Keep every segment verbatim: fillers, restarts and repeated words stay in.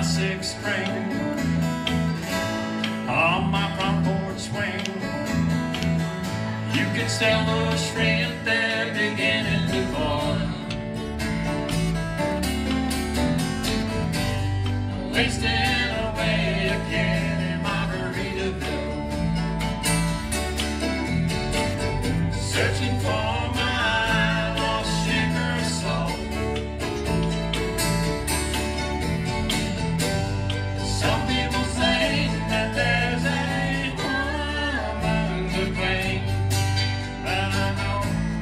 sixth string on my front porch swing. You can sell those shrimp, they're beginning to boil. Wasting away again in Margaritaville, searching for my lost sugar soul. Some people say that there's a woman to blame, but I know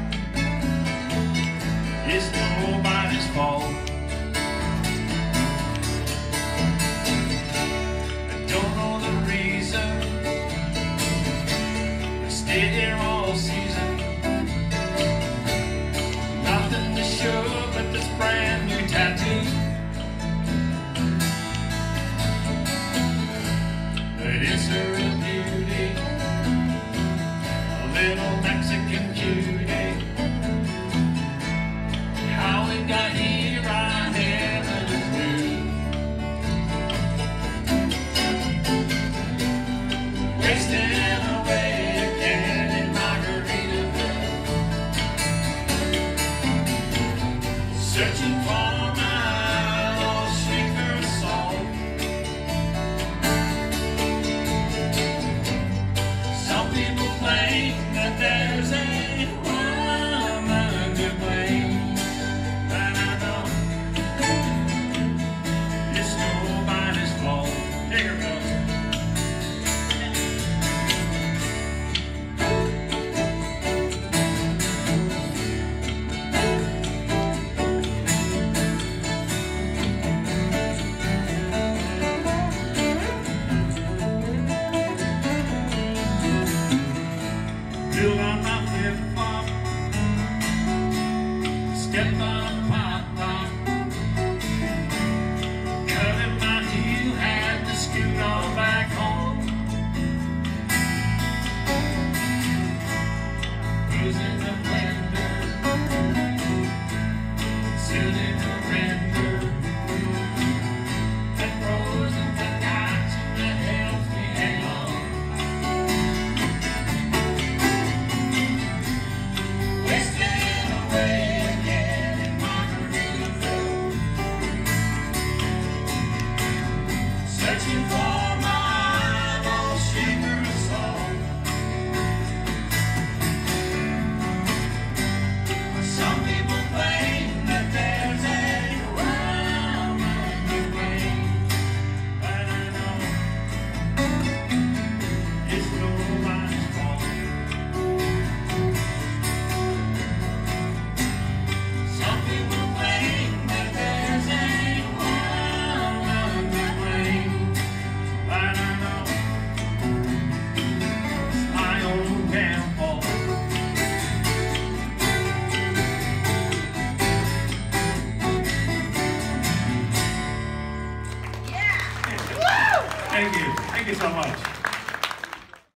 it's nobody's fault. Stayed here all season, nothing to show but this brand new tattoo. But it's a real beauty, a little Mexican cutie. How it got here, I never knew. Wasting away searching for my lost sugar soul. Some people claim that there's a woman to blame, but I know it's nobody's fault. Here it goes. Still on my flip-flop, step on pop-pop, cutting my heel, had to scoot on back home. Who's in the blender, soon in the render, that rose and that got that helps me hang on. Searching for my lost sugar soul. Some people claim that there's a woman to blame, but I know it's nobody's fault. Some people claim that there's a woman to blame, but I know it's my own damn fault. Yeah! Woo! Thank you. Thank you so much.